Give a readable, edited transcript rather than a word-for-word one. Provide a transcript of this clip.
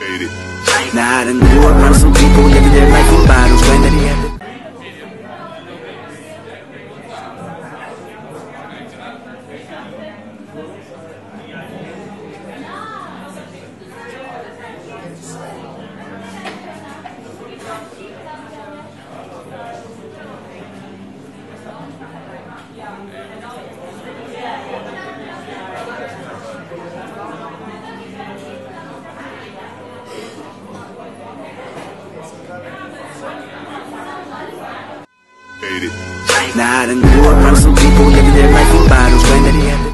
Now I done grew up around some people living their life in bottles, when they had to. Now I done grew up around some people living their life in bottles, when they had to.